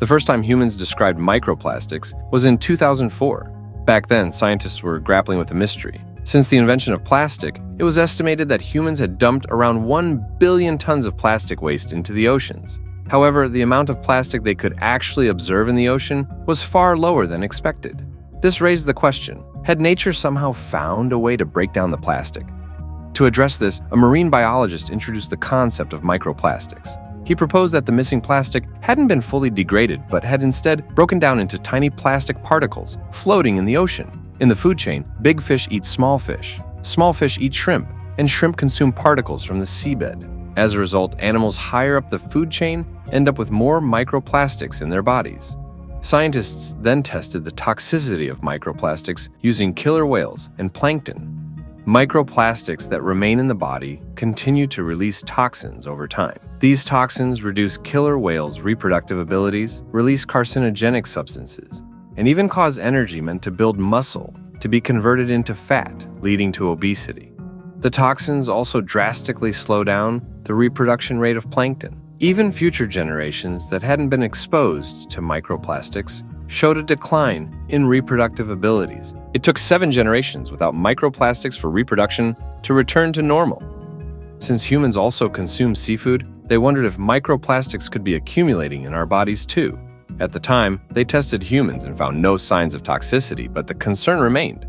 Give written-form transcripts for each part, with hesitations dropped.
The first time humans described microplastics was in 2004. Back then, scientists were grappling with a mystery. Since the invention of plastic, it was estimated that humans had dumped around 1 billion tons of plastic waste into the oceans. However, the amount of plastic they could actually observe in the ocean was far lower than expected. This raised the question, had nature somehow found a way to break down the plastic? To address this, a marine biologist introduced the concept of microplastics. He proposed that the missing plastic hadn't been fully degraded, but had instead broken down into tiny plastic particles floating in the ocean. In the food chain, big fish eat small fish eat shrimp, and shrimp consume particles from the seabed. As a result, animals higher up the food chain end up with more microplastics in their bodies. Scientists then tested the toxicity of microplastics using killer whales and plankton. Microplastics that remain in the body continue to release toxins over time. These toxins reduce killer whales' reproductive abilities, release carcinogenic substances, and even cause energy meant to build muscle to be converted into fat, leading to obesity. The toxins also drastically slow down the reproduction rate of plankton. Even future generations that hadn't been exposed to microplastics showed a decline in reproductive abilities. It took 7 generations without microplastics for reproduction to return to normal. Since humans also consume seafood, they wondered if microplastics could be accumulating in our bodies too. At the time, they tested humans and found no signs of toxicity, but the concern remained.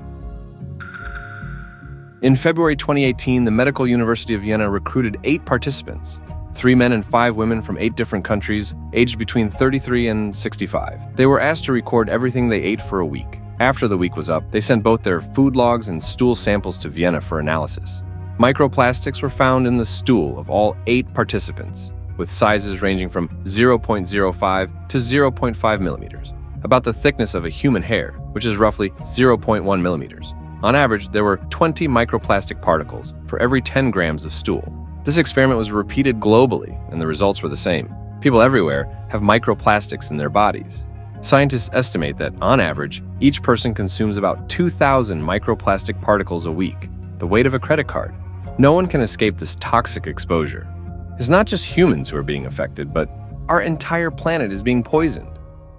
In February 2018, the Medical University of Vienna recruited 8 participants, 3 men and 5 women from 8 different countries, aged between 33 and 65. They were asked to record everything they ate for a week. After the week was up, they sent both their food logs and stool samples to Vienna for analysis. Microplastics were found in the stool of all 8 participants, with sizes ranging from 0.05 to 0.5 millimeters, about the thickness of a human hair, which is roughly 0.1 millimeters. On average, there were 20 microplastic particles for every 10 grams of stool. This experiment was repeated globally, and the results were the same. People everywhere have microplastics in their bodies. Scientists estimate that, on average, each person consumes about 2,000 microplastic particles a week, the weight of a credit card. No one can escape this toxic exposure. It's not just humans who are being affected, but our entire planet is being poisoned.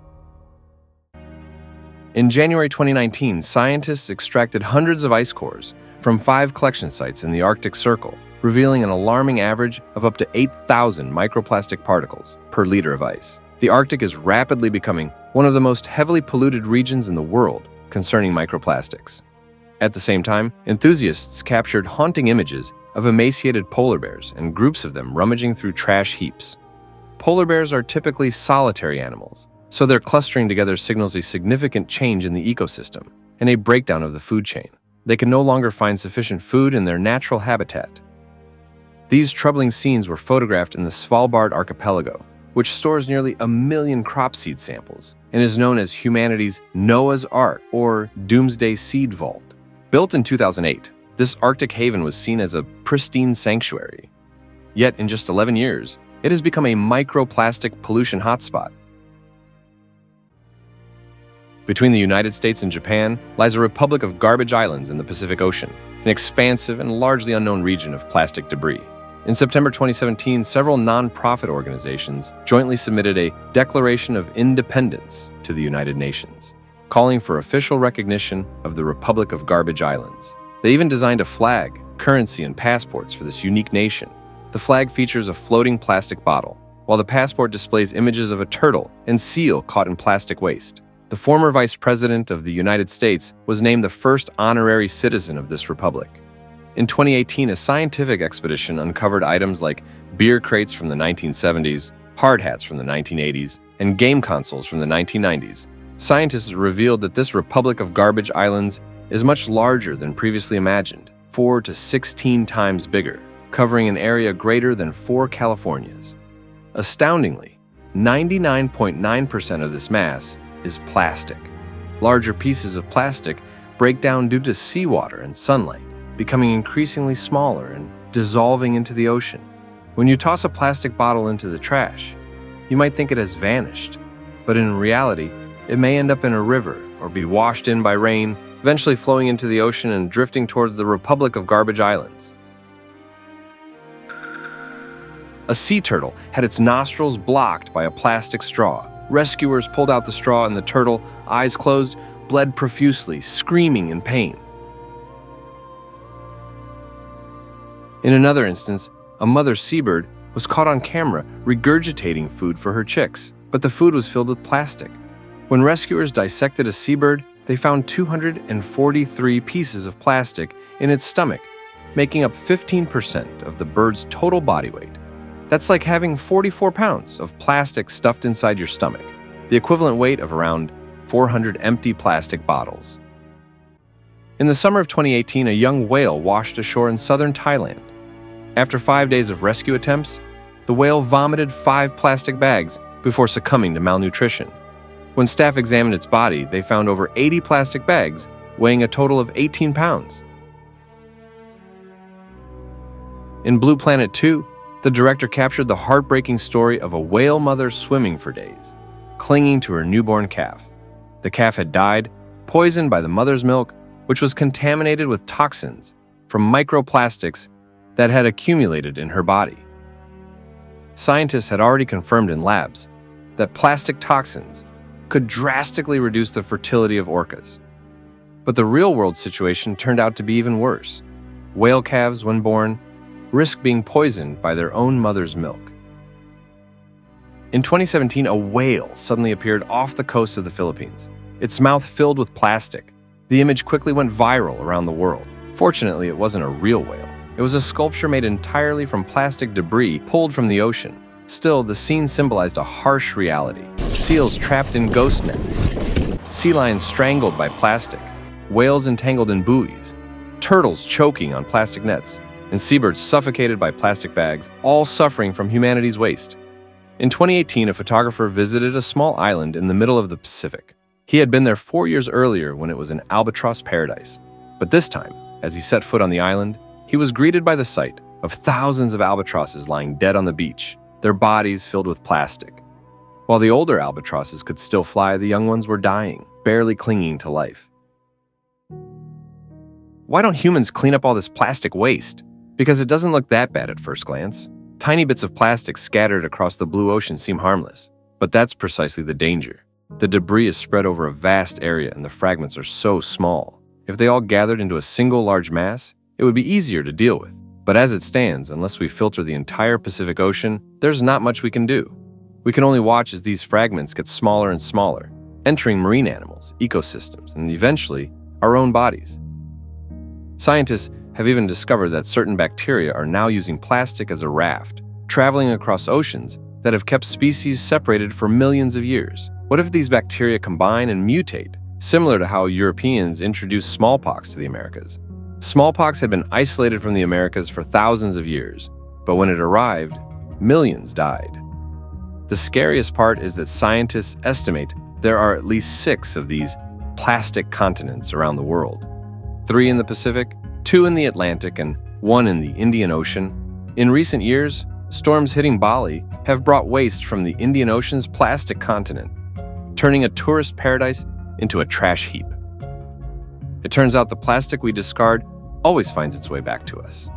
In January 2019, scientists extracted hundreds of ice cores from 5 collection sites in the Arctic Circle, revealing an alarming average of up to 8,000 microplastic particles per liter of ice. The Arctic is rapidly becoming one of the most heavily polluted regions in the world concerning microplastics. At the same time, enthusiasts captured haunting images of emaciated polar bears and groups of them rummaging through trash heaps. Polar bears are typically solitary animals, so their clustering together signals a significant change in the ecosystem and a breakdown of the food chain. They can no longer find sufficient food in their natural habitat. These troubling scenes were photographed in the Svalbard archipelago, which stores nearly 1 million crop seed samples and is known as humanity's Noah's Ark or Doomsday Seed Vault. Built in 2008, this Arctic haven was seen as a pristine sanctuary. Yet in just 11 years, it has become a microplastic pollution hotspot. Between the United States and Japan lies a republic of garbage islands in the Pacific Ocean, an expansive and largely unknown region of plastic debris. In September 2017, several non-profit organizations jointly submitted a Declaration of Independence to the United Nations, calling for official recognition of the Republic of Garbage Islands. They even designed a flag, currency, and passports for this unique nation. The flag features a floating plastic bottle, while the passport displays images of a turtle and seal caught in plastic waste. The former Vice President of the United States was named the first honorary citizen of this republic. In 2018, a scientific expedition uncovered items like beer crates from the 1970s, hard hats from the 1980s, and game consoles from the 1990s. Scientists revealed that this Republic of Garbage Islands is much larger than previously imagined, 4 to 16 times bigger, covering an area greater than 4 Californias. Astoundingly, 99.9% of this mass is plastic. Larger pieces of plastic break down due to seawater and sunlight, becoming increasingly smaller and dissolving into the ocean. When you toss a plastic bottle into the trash, you might think it has vanished, but in reality, it may end up in a river or be washed in by rain, eventually flowing into the ocean and drifting toward the Republic of Garbage Islands. A sea turtle had its nostrils blocked by a plastic straw, Rescuers pulled out the straw and the turtle, eyes closed, bled profusely, screaming in pain. In another instance, a mother seabird was caught on camera regurgitating food for her chicks, but the food was filled with plastic. When rescuers dissected a seabird, they found 243 pieces of plastic in its stomach, making up 15% of the bird's total body weight. That's like having 44 pounds of plastic stuffed inside your stomach, the equivalent weight of around 400 empty plastic bottles. In the summer of 2018, a young whale washed ashore in southern Thailand. After 5 days of rescue attempts, the whale vomited 5 plastic bags before succumbing to malnutrition. When staff examined its body, they found over 80 plastic bags, weighing a total of 18 pounds. In Blue Planet 2, the director captured the heartbreaking story of a whale mother swimming for days, clinging to her newborn calf. The calf had died, poisoned by the mother's milk, which was contaminated with toxins from microplastics that had accumulated in her body. Scientists had already confirmed in labs that plastic toxins could drastically reduce the fertility of orcas. But the real-world situation turned out to be even worse. Whale calves, when born, risk being poisoned by their own mother's milk. In 2017, a whale suddenly appeared off the coast of the Philippines, its mouth filled with plastic. The image quickly went viral around the world. Fortunately, it wasn't a real whale. It was a sculpture made entirely from plastic debris pulled from the ocean. Still, the scene symbolized a harsh reality. Seals trapped in ghost nets, sea lions strangled by plastic, whales entangled in buoys, turtles choking on plastic nets, and seabirds suffocated by plastic bags, all suffering from humanity's waste. In 2018, a photographer visited a small island in the middle of the Pacific. He had been there 4 years earlier when it was an albatross paradise. But this time, as he set foot on the island, he was greeted by the sight of thousands of albatrosses lying dead on the beach, their bodies filled with plastic. While the older albatrosses could still fly, the young ones were dying, barely clinging to life. Why don't humans clean up all this plastic waste? Because it doesn't look that bad at first glance. Tiny bits of plastic scattered across the blue ocean seem harmless, but that's precisely the danger. The debris is spread over a vast area and the fragments are so small. If they all gathered into a single large mass, it would be easier to deal with. But as it stands, unless we filter the entire Pacific Ocean, there's not much we can do. We can only watch as these fragments get smaller and smaller, entering marine animals, ecosystems, and eventually our own bodies. Scientists have even discovered that certain bacteria are now using plastic as a raft, traveling across oceans that have kept species separated for millions of years. What if these bacteria combine and mutate, similar to how Europeans introduced smallpox to the Americas? Smallpox had been isolated from the Americas for thousands of years, but when it arrived, millions died. The scariest part is that scientists estimate there are at least 6 of these plastic continents around the world. 3 in the Pacific, 2 in the Atlantic, and 1 in the Indian Ocean. In recent years, storms hitting Bali have brought waste from the Indian Ocean's plastic continent, turning a tourist paradise into a trash heap. It turns out the plastic we discard always finds its way back to us.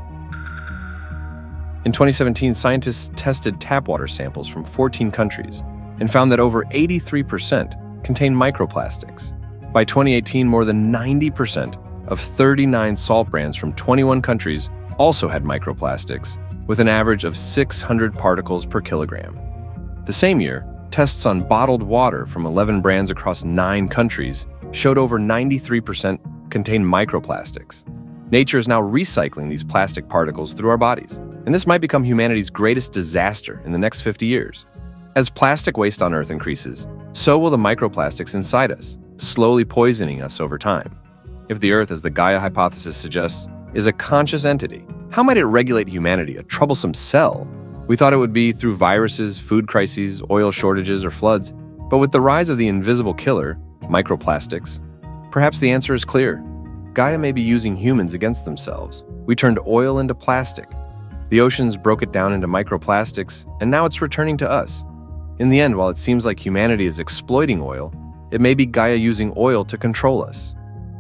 In 2017, scientists tested tap water samples from 14 countries and found that over 83% contained microplastics. By 2018, more than 90% of 39 salt brands from 21 countries also had microplastics, with an average of 600 particles per kilogram. The same year, tests on bottled water from 11 brands across 9 countries showed over 93% contained microplastics. Nature is now recycling these plastic particles through our bodies, and this might become humanity's greatest disaster in the next 50 years. As plastic waste on Earth increases, so will the microplastics inside us, slowly poisoning us over time. If the Earth, as the Gaia hypothesis suggests, is a conscious entity, how might it regulate humanity, a troublesome cell? We thought it would be through viruses, food crises, oil shortages, or floods, but with the rise of the invisible killer, microplastics, perhaps the answer is clear. Gaia may be using humans against themselves. We turned oil into plastic. The oceans broke it down into microplastics, and now it's returning to us. In the end, while it seems like humanity is exploiting oil, it may be Gaia using oil to control us.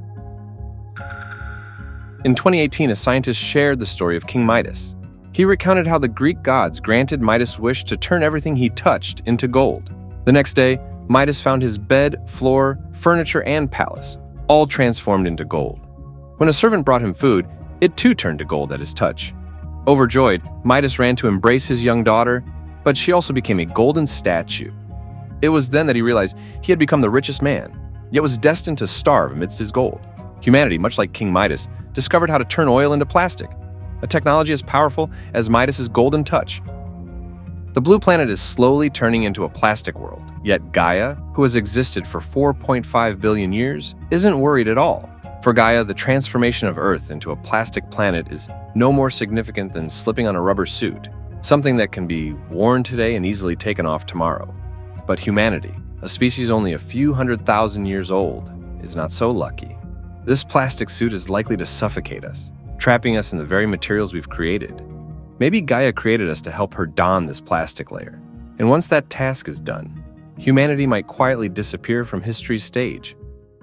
In 2018, a scientist shared the story of King Midas. He recounted how the Greek gods granted Midas' wish to turn everything he touched into gold. The next day, Midas found his bed, floor, furniture, and palace, all transformed into gold. When a servant brought him food, it too turned to gold at his touch. Overjoyed, Midas ran to embrace his young daughter, but she also became a golden statue. It was then that he realized he had become the richest man, yet was destined to starve amidst his gold. Humanity, much like King Midas, discovered how to turn oil into plastic, a technology as powerful as Midas's golden touch. The blue planet is slowly turning into a plastic world, yet Gaia, who has existed for 4.5 billion years, isn't worried at all. For Gaia, the transformation of Earth into a plastic planet is no more significant than slipping on a rubber suit, something that can be worn today and easily taken off tomorrow. But humanity, a species only a few 100,000 years old, is not so lucky. This plastic suit is likely to suffocate us, trapping us in the very materials we've created. Maybe Gaia created us to help her don this plastic layer. And once that task is done, humanity might quietly disappear from history's stage.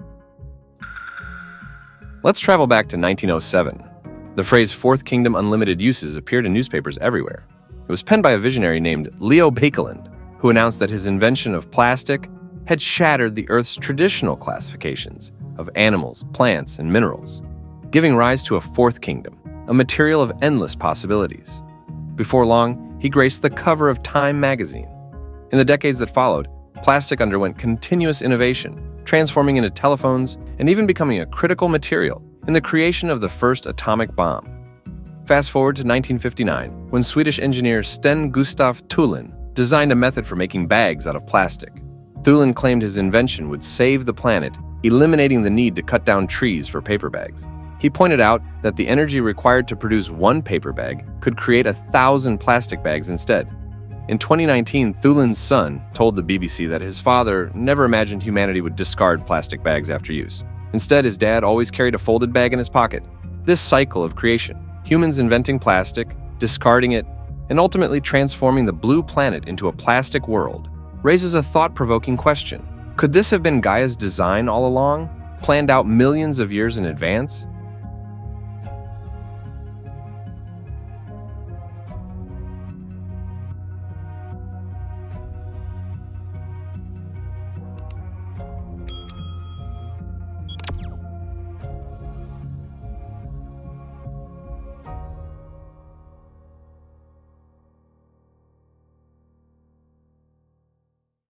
Let's travel back to 1907. The phrase Fourth Kingdom Unlimited Uses appeared in newspapers everywhere. It was penned by a visionary named Leo Baekeland, who announced that his invention of plastic had shattered the Earth's traditional classifications of animals, plants, and minerals, giving rise to a fourth kingdom, a material of endless possibilities. Before long, he graced the cover of Time magazine. In the decades that followed, plastic underwent continuous innovation, transforming into telephones and even becoming a critical material in the creation of the first atomic bomb. Fast forward to 1959, when Swedish engineer Sten Gustaf Thulin designed a method for making bags out of plastic. Thulin claimed his invention would save the planet, eliminating the need to cut down trees for paper bags. He pointed out that the energy required to produce one paper bag could create 1,000 plastic bags instead. In 2019, Thulin's son told the BBC that his father never imagined humanity would discard plastic bags after use. Instead, his dad always carried a folded bag in his pocket. This cycle of creation, humans inventing plastic, discarding it, and ultimately transforming the blue planet into a plastic world, raises a thought-provoking question. Could this have been Gaia's design all along, planned out millions of years in advance?